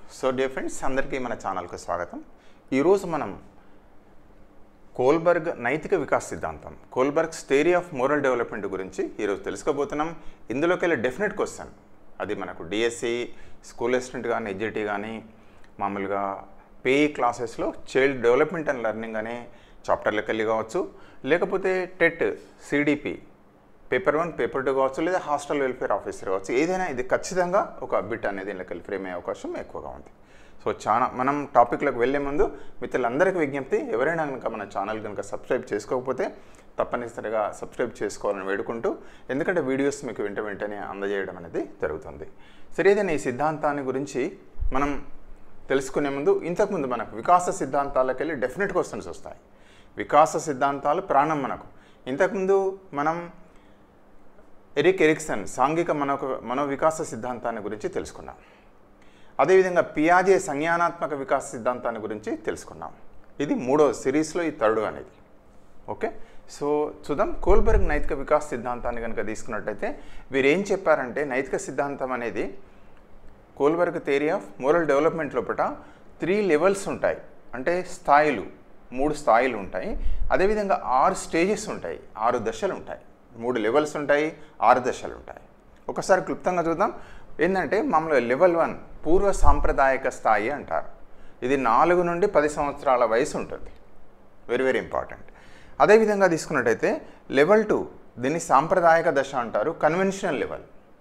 So dear friends అందరికీ మన ఛానల్కి స్వాగతం. ఈరోజు మనం కోల్బర్గ్ నైతిక వికాస సిద్ధాంతం, Kohlberg's theory of moral development గురించి ఈరోజు తెలుసుకోబోతున్నాం. ఇందులోకి వెళ్ళే డెఫినెట్ క్వశ్చన్, అది మనకు డిఎస్సి, స్కూల్ అసిస్టెంట్ కానీ, ఎడ్జిటి కానీ, మామూలుగా పేఈ క్లాసెస్లో చైల్డ్ డెవలప్మెంట్ అండ్ లెర్నింగ్ అనే చాప్టర్లోకి వెళ్ళి కావచ్చు, లేకపోతే టెట్, సిడిపి పేపర్ 1, పేపర్ 2 కావచ్చు, లేదా హాస్టల్ వెల్ఫేర్ ఆఫీసర్ కావచ్చు, ఏదైనా ఇది ఖచ్చితంగా ఒక బిట్ అనేది ఇందులోకి ఫ్రేమ్ అయ్యే అవకాశం ఎక్కువగా ఉంది. సో మనం టాపిక్లోకి వెళ్ళే ముందు మిత్రులందరికీ విజ్ఞప్తి, ఎవరైనా కనుక మన ఛానల్ కనుక సబ్స్క్రైబ్ చేసుకోకపోతే తప్పనిసరిగా సబ్స్క్రైబ్ చేసుకోవాలని వేడుకుంటూ, ఎందుకంటే వీడియోస్ మీకు వెంటనే అందజేయడం అనేది జరుగుతుంది. సరే, ఏదైనా ఈ సిద్ధాంతాన్ని గురించి మనం తెలుసుకునే ముందు, ఇంతకుముందు మనకు వికాస సిద్ధాంతాలకు వెళ్ళి డెఫినెట్ క్వశ్చన్స్ వస్తాయి. వికాస సిద్ధాంతాలు ప్రాణం మనకు. ఇంతకుముందు మనం ఎరిక్ ఎరిక్సన్ సాంఘిక మనోవికాస సిద్ధాంతాన్ని గురించి తెలుసుకున్నాం. అదేవిధంగా పియాజే సంజ్ఞానాత్మక వికాస సిద్ధాంతాన్ని గురించి తెలుసుకున్నాం. ఇది మూడో సిరీస్లో ఈ థర్డ్ అనేది. ఓకే, సో చూద్దాం. కోల్బర్గ్ నైతిక వికాస సిద్ధాంతాన్ని కనుక తీసుకున్నట్టయితే వీరు ఏం చెప్పారంటే, నైతిక సిద్ధాంతం అనేది Kohlberg theory of moral development లోపల 3 లెవెల్స్ ఉంటాయి. అంటే స్థాయిలు, 3 స్థాయిలు ఉంటాయి. అదేవిధంగా 6 స్టేజెస్ ఉంటాయి, 6 దశలు ఉంటాయి. 3 లెవెల్స్ ఉంటాయి, 6 దశలు ఉంటాయి. ఒకసారి క్లుప్తంగా చూద్దాం. ఏంటంటే మామూలుగా లెవెల్ 1 పూర్వ సాంప్రదాయక స్థాయి అంటారు. ఇది 4 నుండి 10 సంవత్సరాల వయసు ఉంటుంది. Very important. అదేవిధంగా తీసుకున్నట్టయితే లెవెల్ 2, దీన్ని సాంప్రదాయక దశ అంటారు, కన్వెన్షనల్ లెవెల్.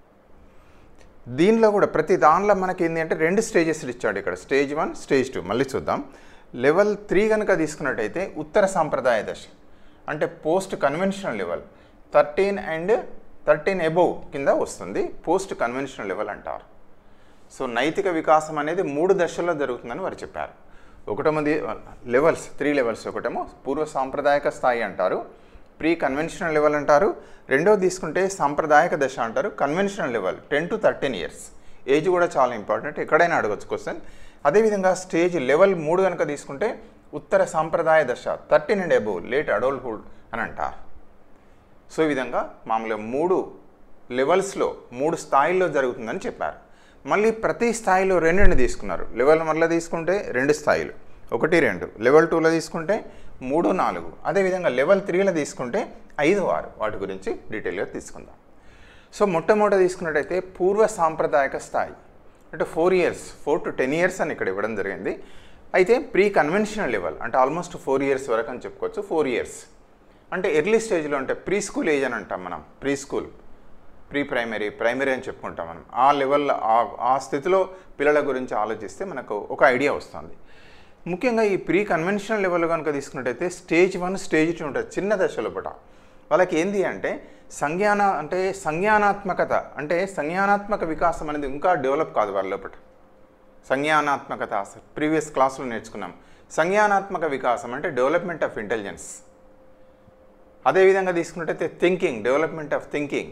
దీనిలో కూడా ప్రతి దానిలో మనకి ఏంటి అంటే 2 స్టేజెస్ ఇచ్చాడు ఇక్కడ, స్టేజ్ 1, స్టేజ్ 2. మళ్ళీ చూద్దాం. లెవెల్ 3 కనుక తీసుకున్నట్టయితే ఉత్తర సాంప్రదాయ దశ, అంటే post conventional level. 13 and 13 above కింద వస్తుంది, పోస్ట్ కన్వెన్షనల్ లెవెల్ అంటారు. సో నైతిక వికాసం అనేది 3 దశల్లో జరుగుతుందని వారు చెప్పారు. ఒకటోది లెవెల్స్, 3 లెవెల్స్. ఒకటేమో పూర్వ సాంప్రదాయక స్థాయి అంటారు, ప్రీ కన్వెన్షనల్ లెవెల్ అంటారు. రెండోది తీసుకుంటే సాంప్రదాయక దశ అంటారు, conventional level 10 to 13 years. Age కూడా చాలా ఇంపార్టెంట్, ఎక్కడైనా అడగచ్చు క్వశ్చన్. అదేవిధంగా స్టేజ్ లెవెల్ 3 కనుక తీసుకుంటే ఉత్తర సాంప్రదాయ దశ, 13 అండ్ అబోవ్, లేట్ అడల్ట్హుడ్ అని అంటారు. సో ఈ విధంగా మామూలుగా 3 లెవెల్స్లో 3 స్థాయిల్లో జరుగుతుందని చెప్పారు. మళ్ళీ ప్రతి స్థాయిలో 2 తీసుకున్నారు. లెవెల్ 1లో తీసుకుంటే 2 స్థాయిలు, 1, 2. లెవెల్ 2లో తీసుకుంటే 3, 4. అదేవిధంగా లెవెల్ 3లో తీసుకుంటే 5, 6. వాటి గురించి డీటెయిల్గా తీసుకుందాం. సో మొట్టమొదట తీసుకున్నట్టయితే పూర్వ సాంప్రదాయక స్థాయి, అంటే 4 ఇయర్స్, 4 to 10 ఇయర్స్ అని ఇక్కడ ఇవ్వడం జరిగింది. అయితే ప్రీ కన్వెన్షనల్ లెవెల్ అంటే ఆల్మోస్ట్ 4 ఇయర్స్ వరకు అని చెప్పుకోవచ్చు. 4 ఇయర్స్ అంటే ఎర్లీ స్టేజ్లో, అంటే ప్రీ స్కూల్ ఏజ్ అని అంటాం మనం. ప్రీ స్కూల్, ప్రీ ప్రైమరీ అని చెప్పుకుంటాం మనం. ఆ లెవెల్లో, ఆ స్థితిలో పిల్లల గురించి ఆలోచిస్తే మనకు ఒక ఐడియా వస్తుంది. ముఖ్యంగా ఈ ప్రీ కన్వెన్షనల్ లెవెల్ కనుక తీసుకున్నట్టయితే స్టేజ్ 1, స్టేజ్ 2 ఉంటుంది. చిన్న దశలో పట వాళ్ళకి ఏంది అంటే సంజ్ఞానాత్మకత, అంటే సంజ్ఞానాత్మక వికాసం అనేది ఇంకా డెవలప్ కాదు వాళ్ళ లోపల. సంజ్ఞానాత్మకత ప్రీవియస్ క్లాస్లో నేర్చుకున్నాం. సంజ్ఞానాత్మక వికాసం అంటే డెవలప్మెంట్ ఆఫ్ ఇంటెలిజెన్స్. అదేవిధంగా తీసుకున్నట్టయితే థింకింగ్, డెవలప్మెంట్ ఆఫ్ థింకింగ్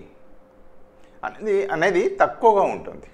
అనేది తక్కువగా ఉంటుంది.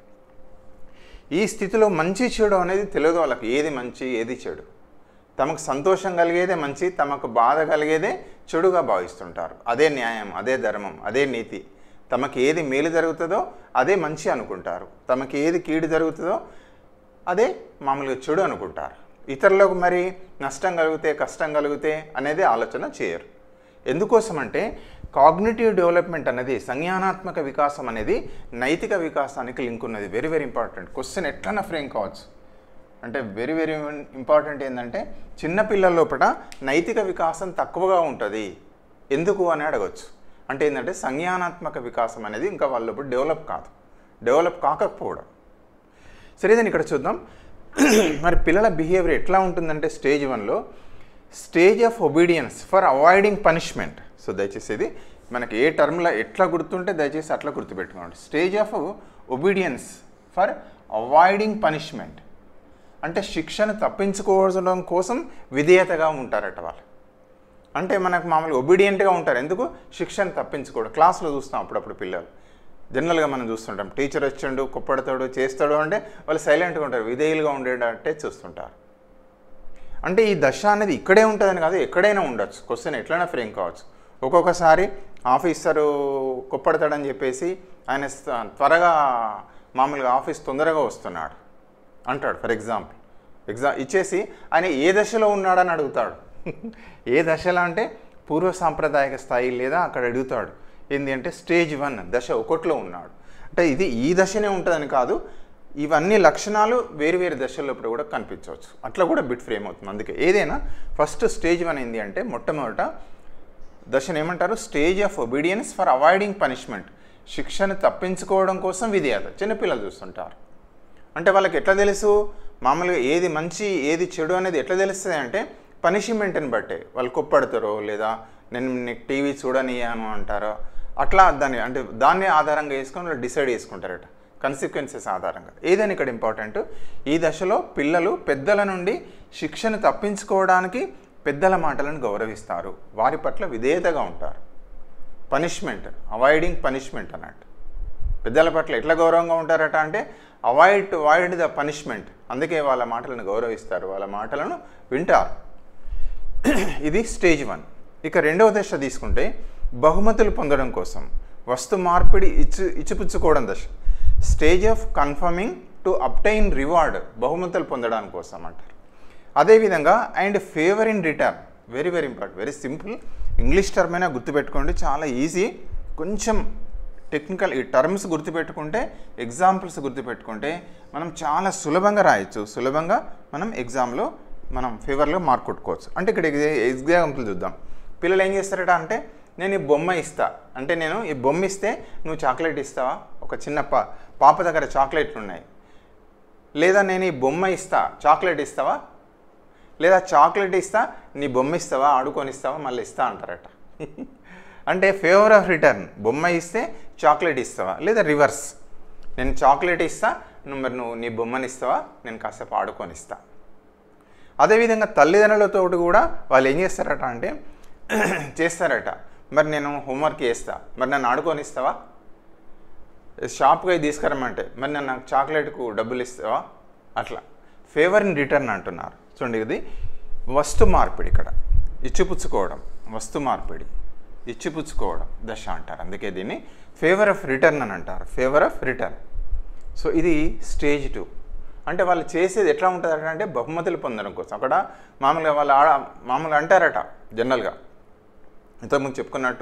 ఈ స్థితిలో మంచి చెడు అనేది తెలియదు వాళ్ళకి, ఏది మంచి ఏది చెడు. తమకు సంతోషం కలిగేదే మంచి, తమకు బాధ కలిగేదే చెడుగా భావిస్తుంటారు. అదే న్యాయం, అదే ధర్మం, అదే నీతి. తమకు ఏది మేలు జరుగుతుందో అదే మంచి అనుకుంటారు, తమకు ఏది కీడు జరుగుతుందో అదే మామూలుగా చెడు అనుకుంటారు. ఇతరులకు మరి నష్టం కలిగితే, కష్టం కలిగితే అనేది ఆలోచన చేయరు. ఎందుకోసమంటే కాగ్నిటివ్ డెవలప్మెంట్ అనేది, సంజ్ఞానాత్మక వికాసం అనేది నైతిక వికాసానికి లింక్ ఉన్నది. వెరీ ఇంపార్టెంట్ క్వశ్చన్, ఎట్లన్నా ఫ్రేమ్ కావచ్చు. అంటే వెరీ ఇంపార్టెంట్ ఏంటంటే చిన్నపిల్లల లోపల నైతిక వికాసం తక్కువగా ఉంటుంది, ఎందుకు అని అడగచ్చు. అంటే ఏంటంటే సంజ్ఞానాత్మక వికాసం అనేది ఇంకా వాళ్ళ లోపల డెవలప్ కాకపోవడం. సరే, దాన్ని ఇక్కడ చూద్దాం. మరి పిల్లల బిహేవియర్ ఎట్లా ఉంటుందంటే స్టేజ్ 1లో stage of obedience for avoiding punishment. So దయచేసి ఇది మనకి ఏ టర్మ్లో ఎట్లా గుర్తుంటే దయచేసి అట్లా గుర్తుపెట్టుకోండి. Stage of obedience for avoiding punishment అంటే శిక్షను తప్పించుకోవడం కోసం విధేయతగా ఉంటారట వాళ్ళు. అంటే మనకు మామూలుగా ఒబీడియంట్గా ఉంటారు, ఎందుకు? శిక్షను తప్పించుకోవడం. క్లాస్లో చూస్తాం అప్పుడప్పుడు పిల్లలు, జనరల్గా మనం చూస్తుంటాం, టీచర్ వచ్చిండు, కొప్పడతాడు, చేస్తాడు అంటే వాళ్ళు సైలెంట్గా ఉంటారు, విధేయులుగా ఉండేటట్టే చూస్తుంటారు. అంటే ఈ దశ అనేది ఇక్కడే ఉంటుందని కాదు, ఎక్కడైనా ఉండొచ్చు. క్వశ్చన్ ఎట్లైనా ఫ్రేమ్ కావచ్చు. ఒక్కొక్కసారి ఆఫీసరు కొప్పడతాడని చెప్పేసి ఆయన త్వరగా మామూలుగా ఆఫీస్ తొందరగా వస్తున్నాడు అంటాడు. ఫర్ ఎగ్జాంపుల్ ఇచ్చేసి ఆయన ఏ దశలో ఉన్నాడని అడుగుతాడు. ఏ దశలో అంటే పూర్వ సాంప్రదాయక స్థాయి లేదా అక్కడ అడుగుతాడు. ఏంటి అంటే స్టేజ్ 1 దశ 1లో ఉన్నాడు. అంటే ఇది ఈ దశనే ఉంటుందని కాదు, ఇవన్నీ లక్షణాలు వేరు వేరు దశల్లో కూడా కనిపించవచ్చు. అట్లా కూడా బిట్ ఫ్రేమ్ అవుతుంది. అందుకే ఏదైనా ఫస్ట్ స్టేజ్ 1 ఏంటి అంటే మొట్టమొదట దశను ఏమంటారు, stage of obedience for avoiding punishment, శిక్షను తప్పించుకోవడం కోసం విధేయత. చిన్నపిల్లలు చూస్తుంటారు. అంటే వాళ్ళకి ఎట్లా తెలుసు, మామూలుగా ఏది మంచి ఏది చెడు అనేది ఎట్లా తెలుస్తుంది అంటే పనిష్మెంట్ని బట్టే. వాళ్ళు కొప్పడతారో లేదా నేను నీకు టీవీ చూడనియాను అంటారో, అట్లా దాన్ని ఆధారంగా వేసుకొని వాళ్ళు డిసైడ్ చేసుకుంటారట, కన్సిక్వెన్సెస్ ఆధారంగా. ఏదైనా ఇక్కడ ఇంపార్టెంట్, ఈ దశలో పిల్లలు పెద్దల నుండి శిక్షను తప్పించుకోవడానికి పెద్దల మాటలను గౌరవిస్తారు, వారి పట్ల విధేయతగా ఉంటారు. పనిష్మెంట్, అవాయిడింగ్ పనిష్మెంట్ అన్నట్టు. పెద్దల పట్ల ఎట్లా గౌరవంగా ఉంటారట అంటే అవాయిడ్ ద పనిష్మెంట్. అందుకే వాళ్ళ మాటలను గౌరవిస్తారు, వాళ్ళ మాటలను వింటారు. ఇది స్టేజ్ 1. ఇక రెండవ దశ తీసుకుంటే బహుమతులు పొందడం కోసం వస్తు మార్పిడి ఇచ్చిపుచ్చుకోవడం దశ. Stage of conforming to obtain reward, బహుమతులు పొందడానికి కోసం అంటారు. అదేవిధంగా and favour in return, very very important, very simple. English term అయినా గుర్తుపెట్టుకోండి, చాలా ఈజీ. కొంచెం టెక్నికల్ ఈ టర్మ్స్ గుర్తుపెట్టుకుంటే, ఎగ్జాంపుల్స్ గుర్తుపెట్టుకుంటే మనం చాలా సులభంగా రాయొచ్చు. సులభంగా మనం ఎగ్జామ్లో మనం ఫేవర్లో మార్క్ కొట్టుకోవచ్చు. అంటే ఇక్కడ ఎగ్జాంపుల్ చూద్దాం. పిల్లలు ఏం చేస్తారట అంటే నేను ఈ బొమ్మ ఇస్తా అంటే, నేను ఈ బొమ్మ ఇస్తే నువ్వు చాక్లెట్ ఇస్తావా, ఒక చిన్న పాప దగ్గర చాక్లెట్లు ఉన్నాయి, లేదా నేను ఈ బొమ్మ ఇస్తా చాక్లెట్ ఇస్తావా, లేదా చాక్లెట్ ఇస్తా నీ బొమ్మ ఇస్తావా, ఆడుకొని ఇస్తావా, మళ్ళీ ఇస్తా అంటారట. అంటే ఫేవర్ ఆఫ్ రిటర్న్, బొమ్మ ఇస్తే చాక్లెట్ ఇస్తావా, లేదా రివర్స్, నేను చాక్లెట్ ఇస్తా నువ్వు నీ బొమ్మని ఇస్తావా, నేను కాసేపు ఆడుకొని ఇస్తా. అదేవిధంగా తల్లిదండ్రులతో కూడా వాళ్ళు ఏం చేస్తారట అంటే చేస్తారట, మరి నేను హోంవర్క్ చేస్తా, మరి నన్ను ఆడుకొని ఇస్తావా, షాప్కి తీసుకురమ్మంటే మరి నన్ను నాకు చాక్లెట్కు డబ్బులు ఇస్తావా, అట్లా ఫేవర్ ఇన్ రిటర్న్ అంటున్నారు. చూడండి, ఇది వస్తు మార్పిడి, ఇక్కడ ఇచ్చిపుచ్చుకోవడం, వస్తు మార్పిడి ఇచ్చిపుచ్చుకోవడం దశ అంటారు. అందుకే దీన్ని ఫేవర్ ఆఫ్ రిటర్న్ అని అంటారు, ఫేవర్ ఆఫ్ రిటర్న్. సో ఇది స్టేజ్ 2. అంటే వాళ్ళు చేసేది ఎట్లా ఉంటుందట అంటే బహుమతులు పొందడం కోసం. అక్కడ మామూలుగా వాళ్ళు మామూలుగా అంటారట జనరల్గా, ఇంతకుముందు చెప్పుకున్నట్టు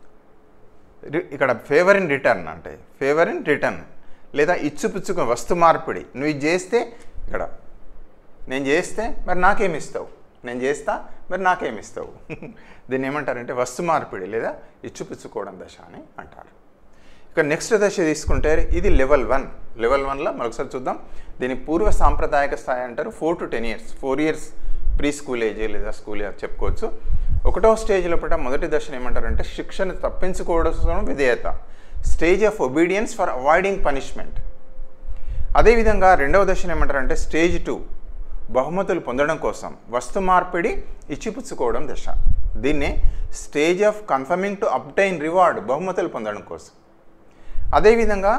ఇక్కడ ఫేవర్ ఇన్ రిటర్న్ అంటే ఫేవర్ ఇన్ రిటర్న్ లేదా ఇచ్చిపుచ్చుకో వస్తు మార్పిడి. నువ్వు ఇది చేస్తే ఇక్కడ నేను చేస్తే మరి నాకేమిస్తావు, నేను చేస్తా మరి నాకేమిస్తావు, దీన్ని ఏమంటారంటే వస్తు మార్పిడి లేదా ఇచ్చిపుచ్చుకోవడం దశ అని అంటారు. ఇక నెక్స్ట్ దశ తీసుకుంటే ఇది లెవెల్ 1. లెవెల్ 1లో మరొకసారి చూద్దాం. దీని పూర్వ సాంప్రదాయక స్థాయి అంటారు. 4 to 10 years, 4 years pre school age లేదా స్కూల్ ఏజ్ చెప్పుకోవచ్చు. 1వ స్టేజ్లో మొదటి దశను ఏమంటారంటే శిక్షను తప్పించుకోవడం విధేయత, stage of obedience for avoiding punishment. అదేవిధంగా 2వ దశను ఏమంటారంటే స్టేజ్ 2 బహుమతులు పొందడం కోసం వస్తు మార్పిడి ఇచ్చిపుచ్చుకోవడం దశ. దీన్నే stage of conforming to obtain reward, బహుమతులు పొందడం కోసం. అదేవిధంగా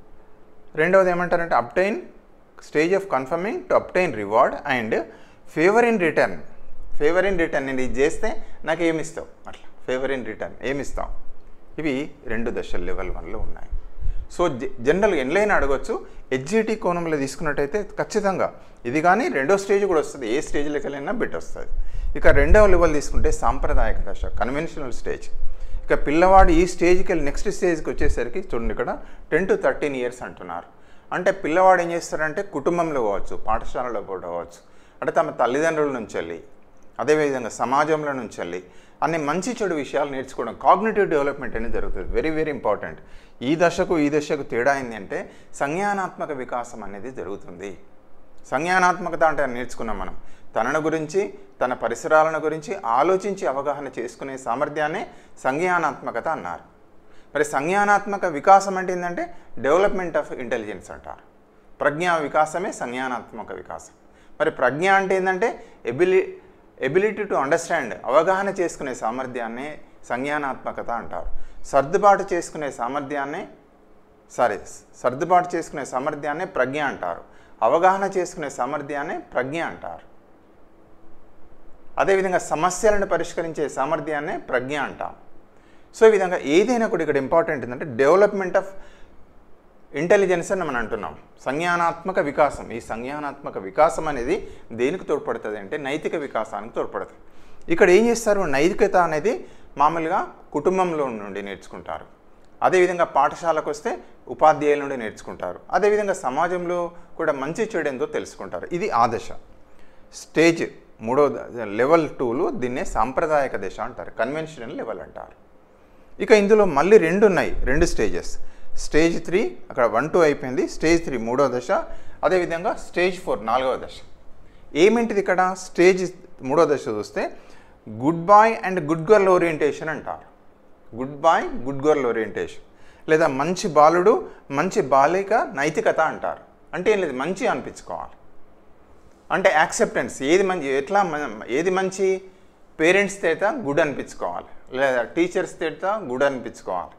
2వది ఏమంటారంటే obtain, stage of conforming to obtain reward and favour in return. Favour in return, నేను ఇది చేస్తే నాకు ఏమిస్తావు, అట్లా ఫేవర్ ఇన్ రిటర్న్ ఏమిస్తావు. ఇవి 2 దశలు లెవెల్ 1లో ఉన్నాయి. సో జనరల్గా ఎన్లైన్ అడగవచ్చు. హెచ్జిటి కోణంలో తీసుకున్నట్టయితే ఖచ్చితంగా ఇది కానీ 2వ స్టేజ్ కూడా వస్తుంది, ఏ స్టేజ్లోకి వెళ్ళినా బిట్ వస్తుంది. ఇక 2వ లెవెల్ తీసుకుంటే సాంప్రదాయక దశ, కన్వెన్షనల్ స్టేజ్. ఇక పిల్లవాడు ఈ స్టేజ్కి వెళ్ళి నెక్స్ట్ స్టేజ్కి వచ్చేసరికి చూడండి, ఇక్కడ 10 to 13 years అంటున్నారు. అంటే పిల్లవాడు ఏం చేస్తారంటే కుటుంబంలో కావచ్చు, పాఠశాలలో కూడా కావచ్చు, అంటే తమ తల్లిదండ్రుల నుంచి వెళ్ళి అదేవిధంగా సమాజంలో నుంచి వెళ్ళి అన్ని మంచి చెడు విషయాలు నేర్చుకోవడం, కాగ్నిటివ్ డెవలప్మెంట్ అనేది జరుగుతుంది. Very very important. ఈ దశకు తేడా ఏంటి అంటే సంజ్ఞానాత్మక వికాసం అనేది జరుగుతుంది. సంజ్ఞానాత్మకత అంటే నేర్చుకున్నాం మనం, తనను గురించి తన పరిసరాలను గురించి ఆలోచించి అవగాహన చేసుకునే సామర్థ్యాన్ని సంజ్ఞానాత్మకత అన్నారు. మరి సంజ్ఞానాత్మక వికాసం అంటే ఏంటంటే డెవలప్మెంట్ ఆఫ్ ఇంటెలిజెన్స్ అంటారు. ప్రజ్ఞా వికాసమే సంజ్ఞానాత్మక వికాసం. మరి ప్రజ్ఞ అంటే ఏంటంటే ఎబిలిటీ టు అండర్స్టాండ్, అవగాహన చేసుకునే సామర్థ్యాన్ని సంజ్ఞానాత్మకత అంటారు. సర్దుబాటు చేసుకునే సామర్థ్యాన్ని ప్రజ్ఞ అంటారు. అవగాహన చేసుకునే సామర్థ్యాన్ని ప్రజ్ఞ అంటారు. అదేవిధంగా సమస్యలను పరిష్కరించే సామర్థ్యాన్ని ప్రజ్ఞ అంటాం. సో ఈ విధంగా ఏదైనా కూడా ఇక్కడ ఇంపార్టెంట్ ఏంటంటే డెవలప్మెంట్ ఆఫ్ ఇంటెలిజెన్స్ అని మనం అంటున్నాం. సంజ్ఞానాత్మక వికాసం. ఈ సంజ్ఞానాత్మక వికాసం అనేది దేనికి తోడ్పడుతుంది అంటే నైతిక వికాసానికి తోడ్పడుతుంది. ఇక్కడ ఏం చేస్తారు, నైతికత అనేది మామూలుగా కుటుంబంలో నుండి నేర్చుకుంటారు. అదేవిధంగా పాఠశాలకు వస్తే ఉపాధ్యాయుల నుండి నేర్చుకుంటారు. అదేవిధంగా సమాజంలో కూడా మంచి చెడు ఏందో తెలుసుకుంటారు. ఇది ఆ దశ. స్టేజ్ 3వ లెవెల్ 2లో దీన్నే సాంప్రదాయక దశ అంటారు, కన్వెన్షనల్ లెవెల్ అంటారు. ఇక ఇందులో మళ్ళీ 2 ఉన్నాయి, 2 స్టేజెస్. స్టేజ్ 3 అక్కడ 1, 2 అయిపోయింది. స్టేజ్ 3 3వ దశ. అదేవిధంగా స్టేజ్ 4 4వ దశ. ఏమేంటిది ఇక్కడ స్టేజ్ 3వ దశ చూస్తే good boy and good girl orientation అంటారు. Good boy good girl orientation లేదా మంచి బాలుడు మంచి బాలిక నైతికత అంటారు. అంటే ఏం లేదు, మంచి అనిపించుకోవాలి. అంటే యాక్సెప్టెన్స్, ఏది మంచి, ఎట్లా ఏది మంచి, పేరెంట్స్ చేత గుడ్ అనిపించుకోవాలి, లేదా టీచర్స్ చేత గుడ్ అనిపించుకోవాలి.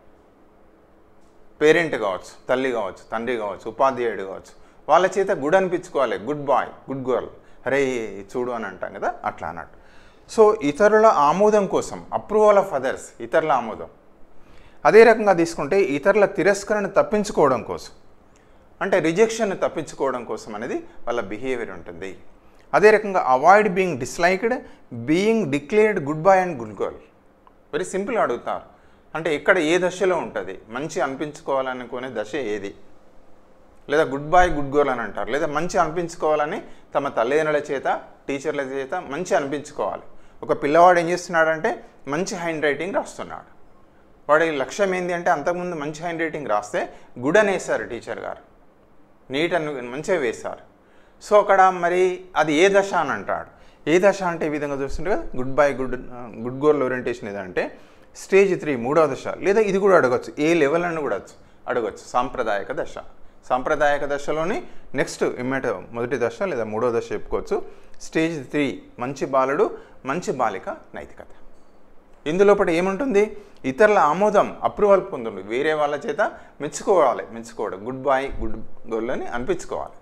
పేరెంట్ కావచ్చు, తల్లి కావచ్చు, తండ్రి కావచ్చు, ఉపాధ్యాయుడు కావచ్చు, వాళ్ళ చేత గుడ్ అనిపించుకోవాలి. గుడ్ బాయ్ గుడ్ గర్ల్, అరే చూడు అని అంటాం కదా, అట్లా అన్నట్టు. సో ఇతరుల ఆమోదం కోసం, అప్రూవల్ ఆఫ్ అదర్స్, ఇతరుల ఆమోదం. అదే రకంగా తీసుకుంటే ఇతరుల తిరస్కరణ తప్పించుకోవడం కోసం, అంటే రిజెక్షన్ తప్పించుకోవడం కోసం అనేది వాళ్ళ బిహేవియర్ ఉంటుంది. అదే రకంగా avoid being disliked, being declared good boy and good girl. Very simple అడుగుతారు. అంటే ఇక్కడ ఏ దశలో ఉంటుంది, మంచి అనిపించుకోవాలనుకునే దశ ఏది, లేదా గుడ్ బాయ్ గుడ్ గర్ల్ అని అంటారు. లేదా మంచి అనిపించుకోవాలని తమ తల్లిదండ్రుల చేత టీచర్ల చేత మంచి అనిపించుకోవాలి. ఒక పిల్లవాడు ఏం చేస్తున్నాడంటే మంచి హ్యాండ్ రైటింగ్ రాస్తున్నాడు. వాడి లక్ష్యం ఏంటి అంటే అంతకుముందు మంచి హ్యాండ్ రైటింగ్ రాస్తే గుడ్ అని వేశారు టీచర్ గారు, నీట్ అని మంచిగా వేశారు. సో అక్కడ మరి అది ఏ దశ అని అంటాడు. ఏ దశ అంటే ఈ విధంగా చూస్తుంటే కదా, good boy good girl orientation ఏదంటే స్టేజ్ 3 3వ దశ. లేదా ఇది కూడా అడగచ్చు, ఏ లెవెల్ అని కూడా అడగచ్చు, సాంప్రదాయక దశ. సాంప్రదాయక దశలోని నెక్స్ట్ మొదటి దశ లేదా 3వ దశ చెప్పుకోవచ్చు. స్టేజ్ 3 మంచి బాలుడు మంచి బాలిక నైతికత. ఇందులోపల ఏముంటుంది, ఇతరుల ఆమోదం, అప్రూవల్ పొందుండు, వేరే వాళ్ళ చేత మెచ్చుకోవడం, గుడ్ బాయ్ గుడ్ గర్ల్ అని అనిపించుకోవాలి.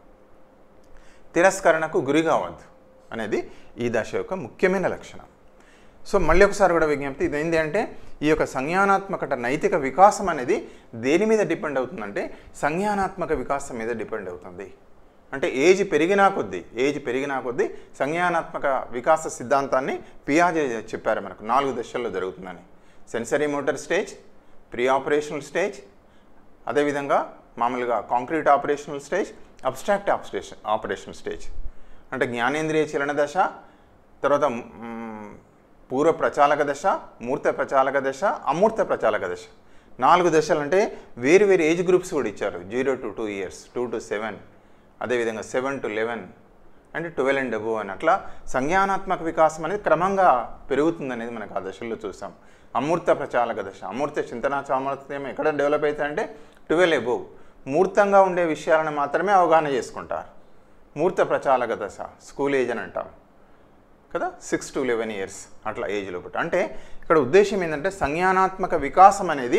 తిరస్కరణకు గురి కావద్దు అనేది ఈ దశ యొక్క ముఖ్యమైన లక్షణం. సో మళ్ళీ ఒకసారి కూడా విజ్ఞప్తి, ఇదేంటి అంటే ఈ యొక్క సంజ్ఞానాత్మక నైతిక వికాసం అనేది దేని మీద డిపెండ్ అవుతుందంటే సంజ్ఞానాత్మక వికాసం మీద డిపెండ్ అవుతుంది. అంటే ఏజ్ పెరిగినా కొద్దీ సంజ్ఞానాత్మక వికాస సిద్ధాంతాన్ని పియాజే చెప్పారు మనకు 4 దశల్లో జరుగుతుందని. Sensory motor stage, pre operational stage, అదేవిధంగా మామూలుగా concrete operational stage, abstract operational stage. అంటే జ్ఞానేంద్రియ చలన దశ, తర్వాత పూర్వ ప్రచాలక దశ, మూర్త ప్రచాలక దశ, అమూర్త ప్రచాలక దశ. 4 దశలు. అంటే వేరు ఏజ్ గ్రూప్స్ కూడా ఇచ్చారు. 0 to 2 years, 2 to 7, అదేవిధంగా 7 to 11 అంటే 12 and above అని. అట్లా సంజ్ఞానాత్మక వికాసం అనేది క్రమంగా పెరుగుతుందనేది మనకు ఆ దశల్లో చూసాం. అమూర్త ప్రచాలక దశ, అమూర్త చింతనా సామర్థ్యం ఎక్కడ డెవలప్ అవుతాయంటే 12 above. మూర్తంగా ఉండే విషయాలను మాత్రమే అవగాహన చేసుకుంటారు. మూర్త ప్రచాలక దశ స్కూల్ ఏజ్ అని అంటాం కదా, 6 to 11 years అట్లా ఏజ్ లోపల. అంటే ఇక్కడ ఉద్దేశం ఏంటంటే సంజ్ఞానాత్మక వికాసం అనేది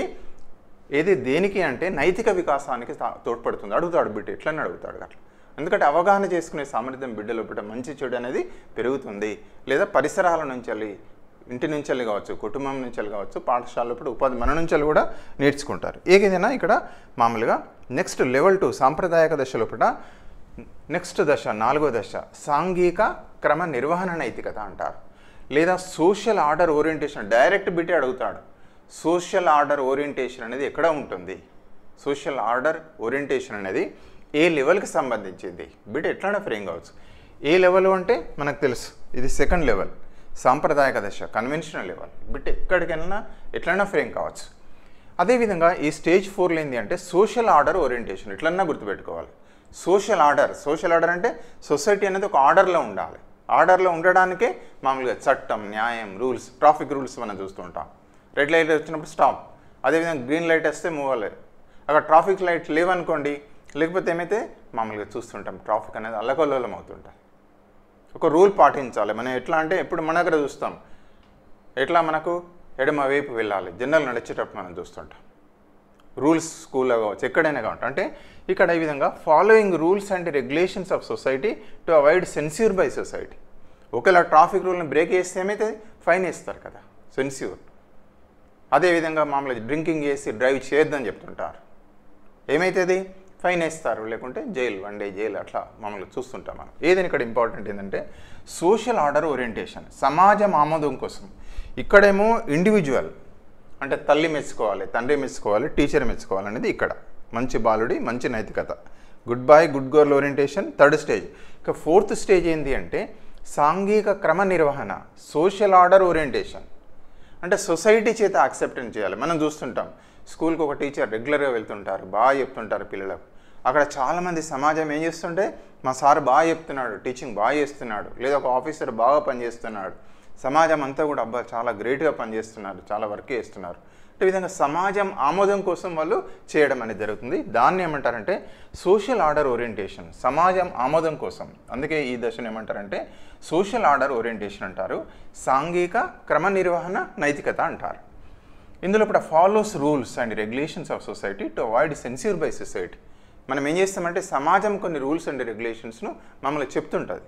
దేనికి అంటే నైతిక వికాసానికి తోడ్పడుతుంది. అడుగుతాడు బిడ్డ, ఎట్లని అడుగుతాడు అట్లా. ఎందుకంటే అవగాహన చేసుకునే సామర్థ్యం బిడ్డ లోపల మంచి చెడు అనేది పెరుగుతుంది. లేదా పరిసరాల నుంచి, ఇంటి నుంచి కావచ్చు, కుటుంబం నుంచి కావచ్చు, పాఠశాల లోపల ఉపాధి మన నుంచి కూడా నేర్చుకుంటారు. ఏదైనా ఇక్కడ మామూలుగా నెక్స్ట్ లెవెల్ 2 సాంప్రదాయక దశ లోపల నెక్స్ట్ దశ 4వ దశ సాంఘిక క్రమ నిర్వహణ నైతికత అంటారు. లేదా సోషల్ ఆర్డర్ ఓరియంటేషన్. డైరెక్ట్ బిట్టే అడుగుతాడు, సోషల్ ఆర్డర్ ఓరియంటేషన్ అనేది ఎక్కడ ఉంటుంది, సోషల్ ఆర్డర్ ఓరియంటేషన్ అనేది ఏ లెవెల్కి సంబంధించింది. బిట్ ఎట్లైనా ఫ్రేమ్ కావచ్చు. ఏ లెవెల్ అంటే మనకు తెలుసు, ఇది 2nd లెవెల్ సాంప్రదాయక దశ, కన్వెన్షనల్ లెవెల్. బిట్ ఎక్కడికైనా ఎట్లైనా ఫ్రేమ్ కావచ్చు. అదేవిధంగా ఈ స్టేజ్ 4లో ఏంటి అంటే సోషల్ ఆర్డర్ ఓరియంటేషన్. ఎట్లన్నా గుర్తుపెట్టుకోవాలి. సోషల్ ఆర్డర్ అంటే సొసైటీ అనేది ఒక ఆర్డర్లో ఉండాలి. ఆర్డర్లో ఉండడానికే మామూలుగా చట్టం, న్యాయం, రూల్స్, ట్రాఫిక్ రూల్స్ మనం చూస్తూ ఉంటాం. రెడ్ లైట్ వచ్చినప్పుడు స్టాప్, అదేవిధంగా గ్రీన్ లైట్ వస్తే మూవ్ అవ్వాలి. అక్కడ ట్రాఫిక్ లైట్ లేవనుకోండి, లేకపోతే ఏమైతే మామూలుగా చూస్తుంటాం ట్రాఫిక్ అనేది అల్లకల్లోలం అవుతుంటాయి. ఒక రూల్ పాటించాలి. మనం ఎట్లా అంటే ఎప్పుడు మన దగ్గర చూస్తాం, ఎట్లా మనకు ఎడమ వైపు వెళ్ళాలి, జనరల్ నడిచేటప్పుడు మనం చూస్తుంటాం. రూల్స్ స్కూల్లో కావచ్చు, ఎక్కడైనా కావచ్చు. అంటే ఇక్కడ ఈ విధంగా following rules and regulations of society to avoid censure by society. ఒకవేళ ట్రాఫిక్ రూల్ని బ్రేక్ చేస్తే ఏమైతే ఫైన్ వేస్తారు కదా, సెన్స్యూర్. అదేవిధంగా మామూలుగా డ్రింకింగ్ చేసి డ్రైవ్ చేయొద్దని చెప్తుంటారు. ఏమైతుంది, ఫైన్ వేస్తారు, లేకుంటే జైలు, 1 డే జైలు, అట్లా మామూలుగా చూస్తుంటాం మనం. ఏదైనా ఇక్కడ ఇంపార్టెంట్ ఏంటంటే సోషల్ ఆర్డర్ ఓరియంటేషన్, సమాజం ఆమోదం కోసం. ఇక్కడేమో ఇండివిజువల్ అంటే తల్లి మెచ్చుకోవాలి, తండ్రి మెచ్చుకోవాలి, టీచర్ మెచ్చుకోవాలి అనేది ఇక్కడ. మంచి బాలుడి మంచి నైతికత, good boy good girl orientation 3rd stage. ఇక 4th స్టేజ్ ఏంటి అంటే సాంఘిక క్రమ నిర్వహణ, సోషల్ ఆర్డర్ ఓరియంటేషన్. అంటే సొసైటీ చేత యాక్సెప్టెన్స్ చేయాలి. మనం చూస్తుంటాం స్కూల్కి ఒక టీచర్ రెగ్యులర్గా వెళ్తుంటారు, బాగా చెప్తుంటారు పిల్లలకు. అక్కడ చాలామంది సమాజం ఏం చేస్తుంటే మా సార్ బాగా చెప్తున్నాడు, టీచింగ్ బాగా చేస్తున్నాడు, లేదా ఒక ఆఫీసర్ బాగా పనిచేస్తున్నాడు, సమాజం అంతా కూడా అబ్బా చాలా గ్రేట్గా పనిచేస్తున్నారు, చాలా వర్క్ చేస్తున్నారు. ఈ విధంగా సమాజం ఆమోదం కోసం వాళ్ళు చేయడం అనేది జరుగుతుంది. దాన్ని ఏమంటారంటే సోషల్ ఆర్డర్ ఓరియంటేషన్, సమాజం ఆమోదం కోసం. అందుకే ఈ దశను ఏమంటారంటే సోషల్ ఆర్డర్ ఓరియంటేషన్ అంటారు, సాంఘిక క్రమ నిర్వహణ నైతికత అంటారు. ఇందులో ఇప్పుడు follows rules and regulations of society to avoid censure by society. మనం ఏం చేస్తామంటే సమాజం కొన్ని రూల్స్ అండ్ రెగ్యులేషన్స్ను మమ్మల్ని చెప్తుంటుంది,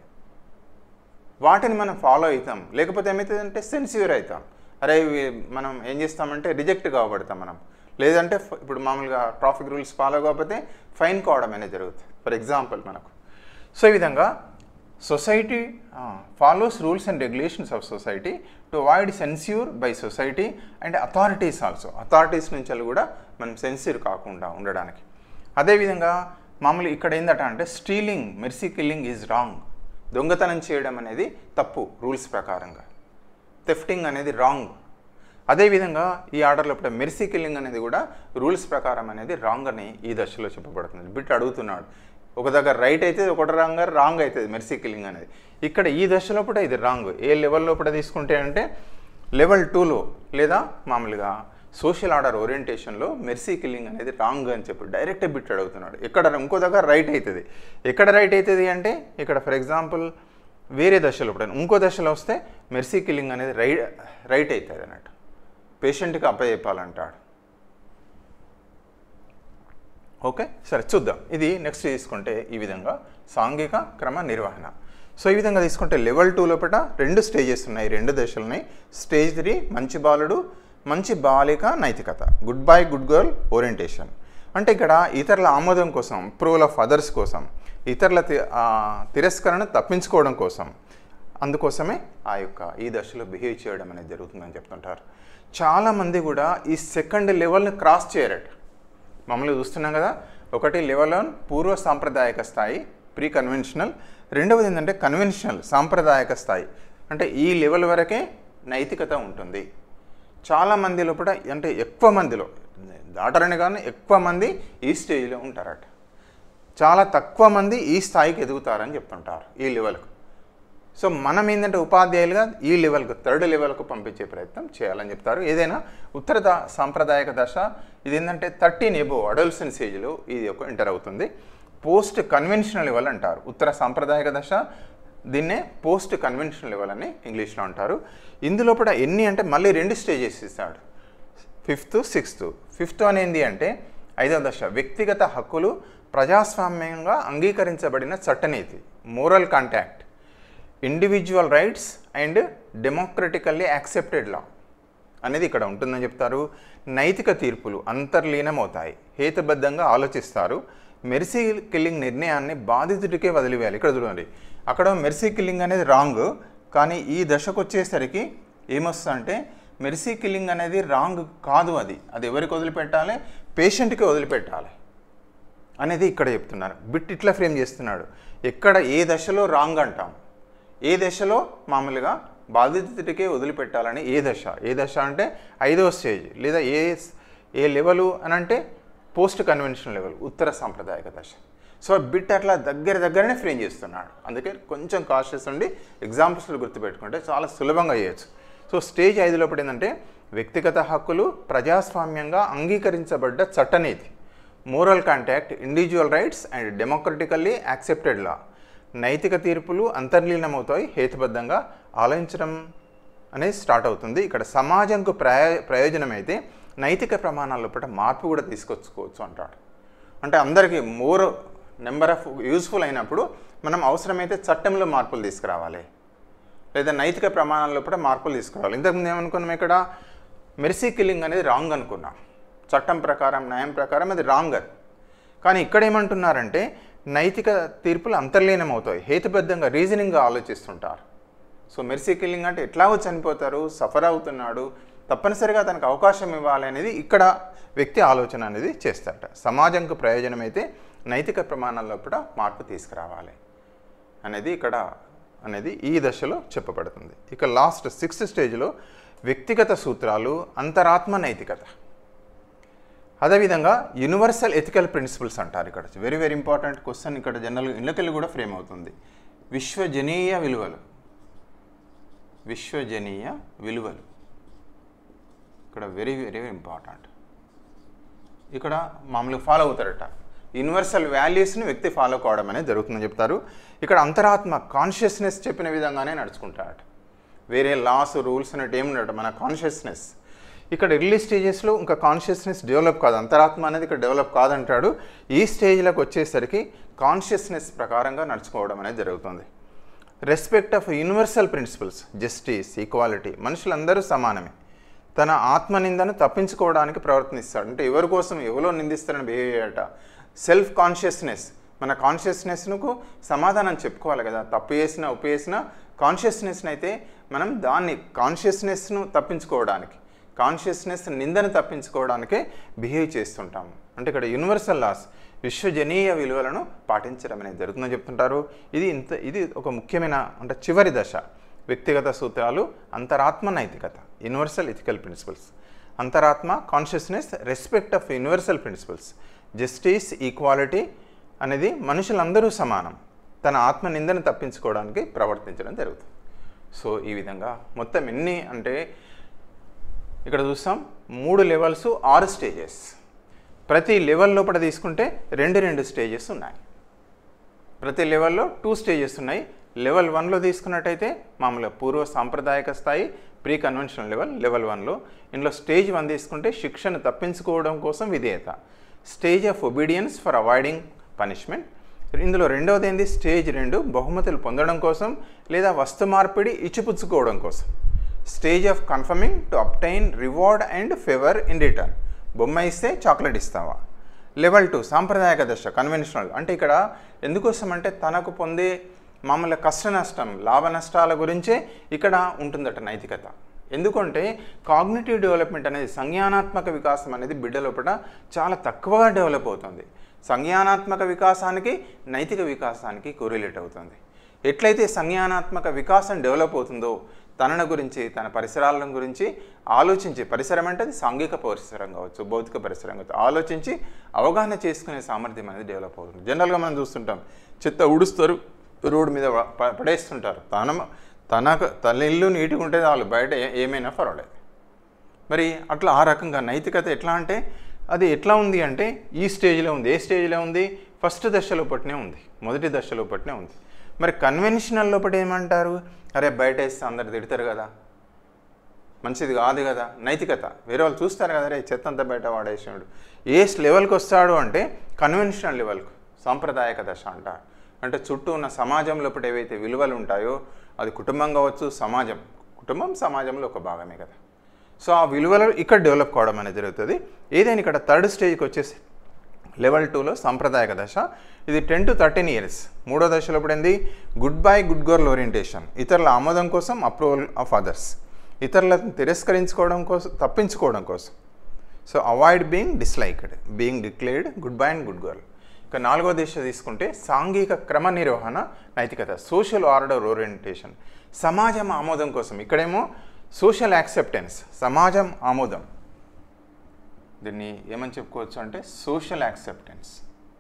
వాటిని మనం ఫాలో అవుతాం, లేకపోతే ఏమవుతుందంటే సెన్స్యూర్ అవుతాం. అరే మనం ఏం చేస్తామంటే రిజెక్ట్ కాబడతాం మనం, లేదంటే ఇప్పుడు మామూలుగా ట్రాఫిక్ రూల్స్ ఫాలో కాకపోతే ఫైన్ కావడం అనేది జరుగుతుంది ఫర్ ఎగ్జాంపుల్ మనకు. సో ఈ విధంగా society follows rules and regulations of society to avoid censure by society and authorities also. Authorities నుంచి కూడా మనం సెన్స్యూర్ కాకుండా ఉండడానికి. అదేవిధంగా మామూలు ఇక్కడ ఏందట అంటే stealing mercy killing is wrong, దొంగతనం చేయడం అనేది తప్పు రూల్స్ ప్రకారంగా, థెఫ్టింగ్ అనేది రాంగ్. అదేవిధంగా ఈ ఆర్డర్లో ఇప్పుడు మెర్సీ కిల్లింగ్ అనేది కూడా రూల్స్ ప్రకారం అనేది రాంగ్ అని ఈ దశలో చెప్పబడుతుంది. బిట్ అడుగుతున్నాడు, ఒక దగ్గర రైట్ అయితే ఒకటి రాంగ్ అవుతుంది మెర్సీ కిల్లింగ్ అనేది. ఇక్కడ ఈ దశలో కూడా ఇది రాంగ్. ఏ లెవెల్లో కూడా తీసుకుంటే అంటే లెవెల్ 2లో లేదా మామూలుగా సోషల్ ఆర్డర్ ఓరియంటేషన్లో మెర్సీ కిల్లింగ్ అనేది రాంగ్ అని చెప్పి డైరెక్ట్ బిట్ అడుగుతున్నాడు. ఇక్కడ ఇంకో దగ్గర రైట్ అవుతుంది. ఎక్కడ రైట్ అవుతుంది అంటే ఇక్కడ ఫర్ ఎగ్జాంపుల్ వేరే దశలో ఇప్పుడు ఇంకో దశలో వస్తే మెర్సీ కిల్లింగ్ అనేది రైట్ అవుతుంది అన్నట్టు, పేషెంట్కి అప్పచెప్పాలంటాడు. ఓకే సరే చూద్దాం. ఇది నెక్స్ట్ తీసుకుంటే ఈ విధంగా సాంఘిక క్రమ నిర్వహణ. సో ఈ విధంగా తీసుకుంటే లెవెల్ 2 లోపల 2 స్టేజెస్ ఉన్నాయి, 2 దశలున్నాయి. స్టేజ్ 3 మంచి బాలుడు మంచి బాలిక నైతికత, good boy good girl orientation. అంటే ఇక్కడ ఇతరుల ఆమోదం కోసం, అప్రూవల్ ఆఫ్ అదర్స్ కోసం, ఇతరుల తిరస్కరణ తప్పించుకోవడం కోసం, అందుకోసమే ఈ దశలో బిహేవ్ చేయడం అనేది జరుగుతుందని చెప్తుంటారు. చాలామంది కూడా ఈ 2nd లెవెల్ని క్రాస్ చేయరట. మామూలుగా చూస్తున్నాం కదా, ఒకటి లెవెల్ 1 పూర్వ సాంప్రదాయక స్థాయి ప్రీ కన్వెన్షనల్, రెండవది ఏంటంటే కన్వెన్షనల్ సాంప్రదాయక స్థాయి. అంటే ఈ లెవెల్ వరకే నైతికత ఉంటుంది. చాలామంది లోపల అంటే ఎక్కువ మందిలో దాటరని కానీ ఎక్కువ మంది ఈ స్టేజ్లో ఉంటారట, చాలా తక్కువ మంది ఈ స్థాయికి ఎదుగుతారని చెప్తుంటారు ఈ లెవెల్కు. సో మనం ఏంటంటే ఉపాధ్యాయులుగా ఈ లెవెల్కు 3rd లెవెల్కు పంపించే ప్రయత్నం చేయాలని చెప్తారు. ఏదైనా ఉత్తర సాంప్రదాయక దశ ఇది ఏంటంటే 13 ఎబో అడల్సెన్స్ ఏజ్లో ఇది ఒక ఎంటర్ అవుతుంది. పోస్ట్ కన్వెన్షనల్ లెవెల్ అంటారు ఉత్తర సాంప్రదాయక దశ, దీన్నే పోస్ట్ కన్వెన్షనల్ లెవెల్ అని ఇంగ్లీష్లో అంటారు. ఇందులో కూడా ఎన్ని అంటే మళ్ళీ 2 స్టేజెస్ ఇస్తాడు, 5th 6th. 5th అనేది అంటే 5వ దశ వ్యక్తిగత హక్కులు ప్రజాస్వామ్యంగా అంగీకరించబడిన చట్టనీతి, moral contact, individual rights and democratically accepted law అనేది ఇక్కడ ఉంటుందని చెప్తారు. నైతిక తీర్పులు అంతర్లీనమవుతాయి, హేతుబద్ధంగా ఆలోచిస్తారు, మెర్సీ కిల్లింగ్ నిర్ణయాన్ని బాధితుడికే వదిలివేయాలి. ఇక్కడ చూడండి, అక్కడ మెర్సీ కిల్లింగ్ అనేది రాంగ్, కానీ ఈ దశకు వచ్చేసరికి ఏమొస్తుందంటే మెర్సీ కిల్లింగ్ అనేది రాంగ్ కాదు, అది ఎవరికి వదిలిపెట్టాలి, పేషెంట్కి వదిలిపెట్టాలి అనేది ఇక్కడ చెప్తున్నారు. బిట్ ఇట్లా ఫ్రేమ్ చేస్తున్నాడు, ఎక్కడ ఏ దశలో రాంగ్ అంటాం, ఏ దశలో మామూలుగా బాధితుడికే వదిలిపెట్టాలని ఏ దశ అంటే 5వ స్టేజ్ లేదా ఏ లెవెలు అని అంటే పోస్ట్ కన్వెన్షనల్ లెవెల్ ఉత్తర సాంప్రదాయక దశ. సో బిట్ అట్లా దగ్గరనే ఫ్రేమ్ చేస్తున్నాడు. అందుకే కొంచెం కాషియస్ ఉండి ఎగ్జాంపుల్స్లో గుర్తుపెట్టుకుంటే చాలా సులభంగా చేయొచ్చు. సో స్టేజ్ 5 లోపల ఏంటంటే వ్యక్తిగత హక్కులు ప్రజాస్వామ్యంగా అంగీకరించబడ్డ చట్టనీతి, moral contact, individual rights and democratically accepted law, నైతిక తీర్పులు అంతర్లీనమవుతాయి, హేతుబద్ధంగా ఆలోచించడం అనేది స్టార్ట్ అవుతుంది. ఇక్కడ సమాజంకు ప్రయోజనం అయితే నైతిక ప్రమాణాల లోపల మార్పు కూడా తీసుకొచ్చుకోవచ్చు అంటాడు. అంటే అందరికీ మోర్ నెంబర్ ఆఫ్ యూస్ఫుల్ అయినప్పుడు మనం అవసరమైతే చట్టంలో మార్పులు తీసుకురావాలి, లేదా నైతిక ప్రమాణాల లోపల మార్పులు తీసుకురావాలి. ఇంతకుముందు ఏమనుకున్నాం, ఇక్కడ మెర్సీ కిల్లింగ్ అనేది రాంగ్ అనుకున్నాం, చట్టం ప్రకారం న్యాయం ప్రకారం అది రాంగ్. కానీ ఇక్కడ ఏమంటున్నారంటే నైతిక తీర్పులు అంతర్లీనం అవుతాయి, హేతుబద్ధంగా రీజనింగ్గా ఆలోచిస్తుంటారు. సో మెర్సీ కిల్లింగ్ అంటే ఎట్లాగో చనిపోతారు, సఫర్ అవుతున్నాడు, తప్పనిసరిగా తనకు అవకాశం ఇవ్వాలి అనేది ఇక్కడ వ్యక్తి ఆలోచన అనేది చేస్తారట. సమాజంకు ప్రయోజనమైతే నైతిక ప్రమాణాల్లో కూడా మార్పు తీసుకురావాలి అనేది ఇక్కడ అనేది ఈ దశలో చెప్పబడుతుంది. ఇక లాస్ట్ 6th స్టేజ్లో వ్యక్తిగత సూత్రాలు, అంతరాత్మ నైతికత, అదేవిధంగా యూనివర్సల్ ఎథికల్ ప్రిన్సిపల్స్ అంటారు. ఇక్కడ వెరీ వెరీ ఇంపార్టెంట్ క్వశ్చన్, ఇక్కడ జనరల్గా ఇళ్ళకెళ్ళి కూడా ఫ్రేమ్ అవుతుంది. విశ్వజనీయ విలువలు, విశ్వజనీయ విలువలు ఇక్కడ వెరీ వెరీ ఇంపార్టెంట్. ఇక్కడ మామూలుగా ఫాలో అవుతారట, యూనివర్సల్ వాల్యూస్ని వ్యక్తి ఫాలో కావడం అనేది జరుగుతుందని చెప్తారు. ఇక్కడ అంతరాత్మ కాన్షియస్నెస్ చెప్పిన విధంగానే నడుచుకుంటారట, వేరే లాస్ రూల్స్ అన్నట్టు ఏముండట, మన కాన్షియస్నెస్. ఇక్కడ ఎర్లీ స్టేజెస్లో ఇంకా కాన్షియస్నెస్ డెవలప్ కాదు, అంతరాత్మ అనేది ఇక్కడ డెవలప్ కాదంటాడు. ఈ స్టేజ్లకు వచ్చేసరికి కాన్షియస్నెస్ ప్రకారంగా నడుచుకోవడం అనేది జరుగుతుంది. Respect of universal principles, justice, equality, మనుషులందరూ సమానమే, తన ఆత్మనిందను తప్పించుకోవడానికి ప్రవర్తిస్తాడు. అంటే ఎవరి కోసం ఎవరో నిందిస్తారని బిహేవ్ చేయట. సెల్ఫ్ కాన్షియస్నెస్, మన కాన్షియస్నెస్కు సమాధానం చెప్పుకోవాలి కదా, తప్పు చేసినా ఉప్పు చేసినా కాన్షియస్నెస్ని అయితే మనం దాన్ని కాన్షియస్నెస్ను తప్పించుకోవడానికి, కాన్షియస్నెస్ నిందను తప్పించుకోవడానికే బిహేవ్ చేస్తుంటాము. అంటే ఇక్కడ యూనివర్సల్ లాస్, విశ్వజనీయ విలువలను పాటించడం అనేది జరుగుతుందని చెప్తుంటారు. ఇది ఒక ముఖ్యమైన అంటే చివరి దశ. వ్యక్తిగత సూత్రాలు, అంతరాత్మ నైతికత, యూనివర్సల్ ఎథికల్ ప్రిన్సిపల్స్, అంతరాత్మ consciousness, respect of universal principles, justice, equality అనేది మనుషులందరూ సమానం, తన ఆత్మ నిందను తప్పించుకోవడానికి ప్రవర్తించడం జరుగుతుంది. సో ఈ విధంగా మొత్తం ఎన్ని అంటే ఇక్కడ చూస్తాం 3 లెవెల్స్ 6 స్టేజెస్. ప్రతి లెవెల్ లోపల తీసుకుంటే 2 స్టేజెస్ ఉన్నాయి. ప్రతి లెవెల్లో 2 స్టేజెస్ ఉన్నాయి. లెవెల్ 1లో తీసుకున్నట్టయితే మామూలుగా పూర్వ సాంప్రదాయక స్థాయి, ప్రీ కన్వెన్షనల్ లెవెల్, లెవెల్ 1లో. ఇందులో స్టేజ్ 1 తీసుకుంటే శిక్షను తప్పించుకోవడం కోసం విధేయత, stage of obedience for avoiding punishment. ఇందులో రెండవది ఏంది, స్టేజ్ 2 బహుమతులు పొందడం కోసం లేదా వస్తు మార్పిడి ఇచ్చిపుచ్చుకోవడం కోసం, stage of conforming to obtain reward and favour in return, బొమ్మ ఇస్తే చాక్లెట్ ఇస్తావా. లెవెల్ 2 సాంప్రదాయక దశ, కన్వెన్షనల్. అంటే ఇక్కడ ఎందుకోసం అంటే తనకు పొందే మామూలుగా కష్ట నష్టం, లాభ నష్టాల గురించే ఇక్కడ ఉంటుందట నైతికత. ఎందుకంటే కాగ్నిటివ్ డెవలప్మెంట్ అనేది, సంజ్ఞానాత్మక వికాసం అనేది బిడ్డ లోపల చాలా తక్కువగా డెవలప్ అవుతుంది. సంజ్ఞానాత్మక వికాసానికి నైతిక వికాసానికి కోరిలేట్ అవుతుంది. ఎట్లయితే సంజ్ఞానాత్మక వికాసం డెవలప్ అవుతుందో తనను గురించి, తన పరిసరాల గురించి ఆలోచించి, పరిసరం అంటే అది సాంఘిక పరిసరం కావచ్చు, భౌతిక పరిసరం కావచ్చు, ఆలోచించి అవగాహన చేసుకునే సామర్థ్యం అనేది డెవలప్ అవుతుంది. జనరల్గా మనం చూస్తుంటాం, చెత్త ఉడుస్తారు, రోడ్డు మీద పడేస్తుంటారు. తన ఇల్లు నీట్గా ఉంటే వాళ్ళు బయట ఏమైనా పర్వాలేదు. మరి అట్లా ఆ రకంగా నైతికత ఎట్లా అంటే అది ఎట్లా ఉంది అంటే ఈ స్టేజ్లో ఉంది. ఏ స్టేజ్లో ఉంది? ఫస్ట్ దశలో పట్టినే ఉంది, మొదటి దశలో పట్టినే ఉంది. మరి కన్వెన్షనల్ లోపల ఏమంటారు, అరే బయట వేస్తే అందరు తిడతారు కదా, మంచిది కాదు కదా. నైతికత వేరే వాళ్ళు చూస్తారు కదా, రే చెత్త అంతా బయట వాడేసాడు. ఏ లెవెల్కి వస్తాడు అంటే కన్వెన్షనల్ లెవెల్కు, సాంప్రదాయక దశ అంటారు. అంటే చుట్టూ ఉన్న సమాజం లోపల ఏవైతే విలువలు ఉంటాయో, అది కుటుంబం కావచ్చు, సమాజం, కుటుంబం సమాజంలో ఒక భాగమే కదా. సో ఆ విలువలు ఇక్కడ డెవలప్ కావడం అనేది జరుగుతుంది. ఏదైనా ఇక్కడ 3rd స్టేజ్కి వచ్చేసి లెవెల్ 2లో సాంప్రదాయక దశ. ఇది 10 to 13 years. 3వ దశలో పడింది good boy good girl orientation, ఇతరుల ఆమోదం కోసం, అప్రూవల్ ఆఫ్ అదర్స్, ఇతరులను తిరస్కరించుకోవడం కోసం, తప్పించుకోవడం కోసం. So avoid being disliked, being declared good boy and good girl. ఇక 4వ దశ తీసుకుంటే సాంఘిక క్రమ నిర్వహణ నైతికత, సోషల్ ఆర్డర్ ఓరియంటేషన్, సమాజం ఆమోదం కోసం. ఇక్కడేమో సోషల్ యాక్సెప్టెన్స్, సమాజం ఆమోదం, దీన్ని ఏమని చెప్పుకోవచ్చు అంటే సోషల్ యాక్సెప్టెన్స్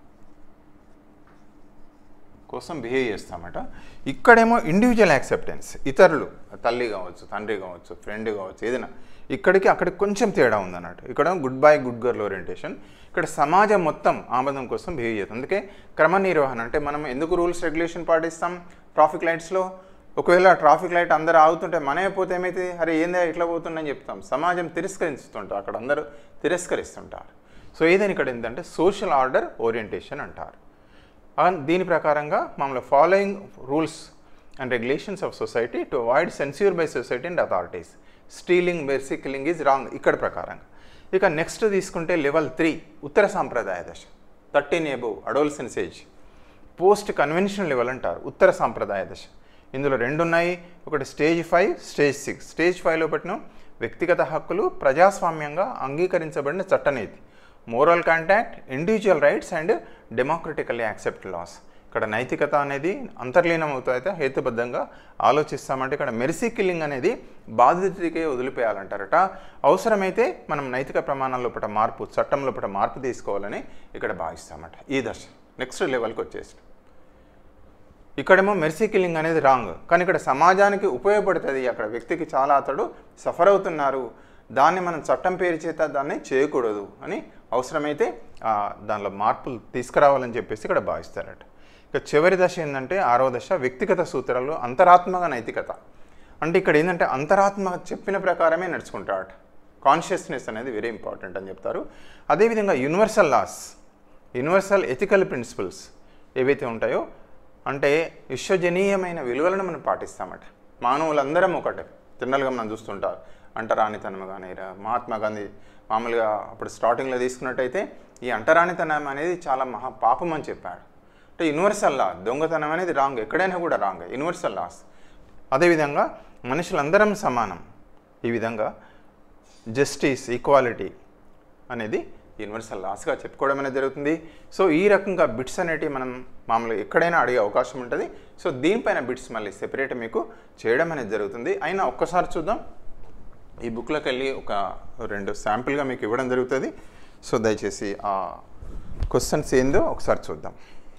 కోసం బిహేవ్ చేస్తామట. ఇక్కడేమో ఇండివిజువల్ యాక్సెప్టెన్స్, ఇతరులు, తల్లి కావచ్చు, తండ్రి కావచ్చు, ఫ్రెండ్ కావచ్చు, ఏదైనా ఇక్కడికి అక్కడికి కొంచెం తేడా ఉందన్నట్టు. ఇక్కడ good boy good girl orientation, ఇక్కడ సమాజం మొత్తం ఆమోదం కోసం బిహేవ్ చేస్తుంది. అందుకే క్రమ నిర్వహణ అంటే మనం ఎందుకు రూల్స్ రెగ్యులేషన్ పాటిస్తాం ట్రాఫిక్ లైట్స్లో. ఒకవేళ ట్రాఫిక్ లైట్ అందరూ ఆగుతుంటే మనమే పోతే ఏమైతే, అరే ఏందా ఇట్లా పోతుందని చెప్తాం. సమాజం తిరస్కరిస్తుంటారు, అక్కడ అందరూ తిరస్కరిస్తుంటారు. సో ఏదైనా ఇక్కడ ఏంటంటే సోషల్ ఆర్డర్ ఓరియంటేషన్ అంటారు. దీని ప్రకారంగా మమ్మల్ని following rules and regulations of society to avoid censure by society and authorities, stealing, mercy killing is wrong ఇక్కడ ప్రకారంగా. ఇక నెక్స్ట్ తీసుకుంటే లెవెల్ 3 ఉత్తర సాంప్రదాయ దశ. 13 above adolescence age. Post conventional level అంటారు, ఉత్తర సాంప్రదాయ దశ. ఇందులో 2 ఉన్నాయి, ఒకటి స్టేజ్ 5, స్టేజ్ 6. స్టేజ్ 5లో పెట్టిన వ్యక్తిగత హక్కులు, ప్రజాస్వామ్యంగా అంగీకరించబడిన చట్టనీతి, moral contact, individual rights and democratically accepted laws. ఇక్కడ నైతికత అనేది అంతర్లీనం అవుతాయితే హేతుబద్ధంగా ఆలోచిస్తామంటే ఇక్కడ మెర్సీ కిల్లింగ్ అనేది బాధితుడికే వదిలిపోయాలంటారట. అవసరమైతే మనం నైతిక ప్రమాణాల లోపల మార్పు, చట్టం లోపల మార్పు తీసుకోవాలని ఇక్కడ భావిస్తామట ఈ దశ. నెక్స్ట్ లెవెల్కి వచ్చేసి ఇక్కడేమో మెర్సీ కిల్లింగ్ అనేది రాంగ్, కానీ ఇక్కడ సమాజానికి ఉపయోగపడుతుంది. అక్కడ వ్యక్తికి చాలా అతడు సఫర్ అవుతున్నారు, దాన్ని మనం చట్టం పేరు చేత దాన్ని చేయకూడదు అని అవసరమైతే దానిలో మార్పులు తీసుకురావాలని చెప్పేసి ఇక్కడ భావిస్తారట. ఇక చివరి దశ ఏంటంటే 6వ దశ, వ్యక్తిగత సూత్రాలు, అంతరాత్మక నైతికత. అంటే ఇక్కడ ఏంటంటే అంతరాత్మ చెప్పిన ప్రకారమే నడుచుకుంటాడట. కాన్షియస్నెస్ అనేది వెరీ ఇంపార్టెంట్ అని చెప్తారు. అదేవిధంగా universal laws, universal ethical principles ఏవైతే ఉంటాయో అంటే విశ్వజనీయమైన విలువలను మనం పాటిస్తామట. మానవులందరం ఒకటే. జనరల్గా మనం చూస్తుంటారు అంటరానితనం కానీ, మహాత్మా గాంధీ మామూలుగా అప్పుడు స్టార్టింగ్లో తీసుకున్నట్టయితే ఈ అంటరానితనం అనేది చాలా మహా పాపం అని చెప్పాడు. అంటే యూనివర్సల్ లా, దొంగతనం అనేది రాంగ్, ఎక్కడైనా కూడా రాంగ్, యూనివర్సల్ లాస్. అదేవిధంగా మనుషులందరం సమానం, ఈ విధంగా జస్టిస్, ఈక్వాలిటీ అనేది యూనివర్సల్ లాస్గా చెప్పుకోవడం అనేది జరుగుతుంది. సో ఈ రకంగా బిట్స్ అనేటివి మనం మామూలుగా ఎక్కడైనా అడిగే అవకాశం ఉంటుంది. సో దీనిపైన బిట్స్ మళ్ళీ సెపరేట్ మీకు చేయడం అనేది జరుగుతుంది. అయినా ఒక్కసారి చూద్దాం, ఈ బుక్లోకి వెళ్ళి ఒక 2 శాంపిల్గా మీకు ఇవ్వడం జరుగుతుంది. సో దయచేసి ఆ క్వశ్చన్స్ ఏందో ఒకసారి చూద్దాం.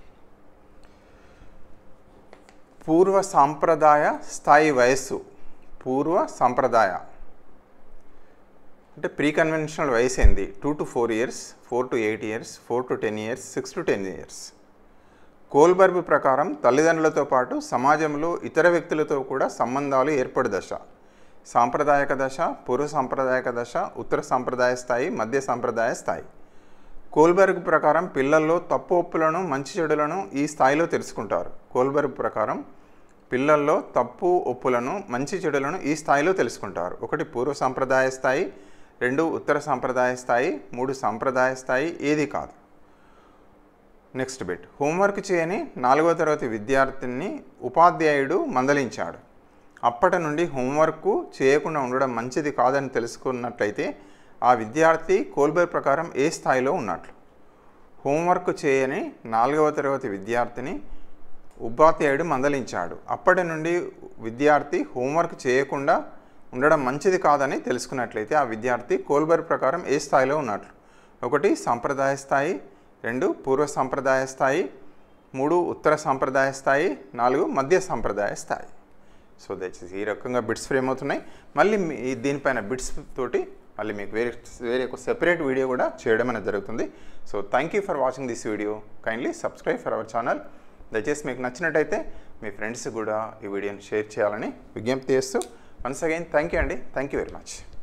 పూర్వ సాంప్రదాయ స్థాయి వయస్సు, పూర్వ సాంప్రదాయ అంటే ప్రీ కన్వెన్షనల్ వయసు ఏంది? 2 to 4 years, 4 to 8 years, 4 to 10 years, 6 to 10 years. Kohlberg ప్రకారం తల్లిదండ్రులతో పాటు సమాజంలో ఇతర వ్యక్తులతో కూడా సంబంధాలు ఏర్పడు దశ. సాంప్రదాయక దశ, పూర్వ సాంప్రదాయక దశ, ఉత్తర సాంప్రదాయ స్థాయి, మధ్య సాంప్రదాయ స్థాయి. కోల్బర్గ్ ప్రకారం పిల్లల్లో తప్పు ఒప్పులను, మంచి చెడులను ఈ స్థాయిలో తెలుసుకుంటారు. కోల్బర్గ్ ప్రకారం పిల్లల్లో తప్పు ఒప్పులను, మంచి చెడులను ఈ స్థాయిలో తెలుసుకుంటారు. 1 పూర్వ సాంప్రదాయ స్థాయి, 2 ఉత్తర సాంప్రదాయ స్థాయి, 3 సాంప్రదాయ స్థాయి, ఏది కాదు. నెక్స్ట్ బిట్, హోంవర్క్ చేయని 4వ తరగతి విద్యార్థిని ఉపాధ్యాయుడు మందలించాడు. అప్పటి నుండి హోంవర్క్ చేయకుండా ఉండడం మంచిది కాదని తెలుసుకున్నట్లయితే ఆ విద్యార్థి కోల్బర్గ్ ప్రకారం ఏ స్థాయిలో ఉన్నట్లు? హోంవర్క్ చేయని 4వ తరగతి విద్యార్థిని ఉపాధ్యాయుడు మందలించాడు. అప్పటి నుండి విద్యార్థి హోంవర్క్ చేయకుండా ఉండడం మంచిది కాదని తెలుసుకున్నట్లయితే ఆ విద్యార్థి కోల్బర్గ్ ప్రకారం ఏ స్థాయిలో ఉన్నట్లు? 1 సాంప్రదాయ స్థాయి, 2 పూర్వ సాంప్రదాయ స్థాయి, 3 ఉత్తర సాంప్రదాయ స్థాయి, 4 మధ్య సాంప్రదాయ స్థాయి. సో దయచేసి ఈ రకంగా బిట్స్ ఫ్రేమ్ అవుతున్నాయి. మళ్ళీ దీనిపైన బిట్స్ తోటి మళ్ళీ మీకు వేరే ఒక సెపరేట్ వీడియో కూడా చేయడం అనేది జరుగుతుంది. So thank you for watching this video. Kindly subscribe for our channel. దయచేసి మీకు నచ్చినట్టయితే మీ ఫ్రెండ్స్ కూడా ఈ వీడియోని షేర్ చేయాలని విజ్ఞప్తి చేస్తూ వన్స్ అగైన్ థ్యాంక్ యూ అండి. Thank you very much.